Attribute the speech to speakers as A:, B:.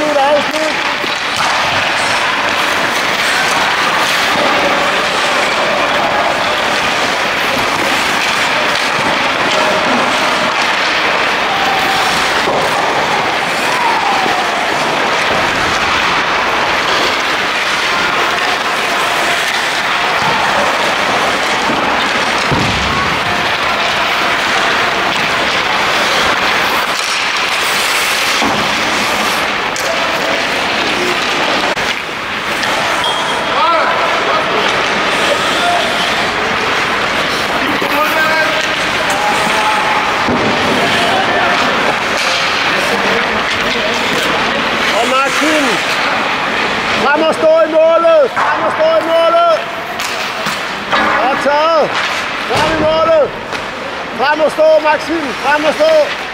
A: afslut. Frem og stå i målet! Frem og stå i målet! Og taget! Frem i målet! Frem og stå, Maxim! Frem og stå!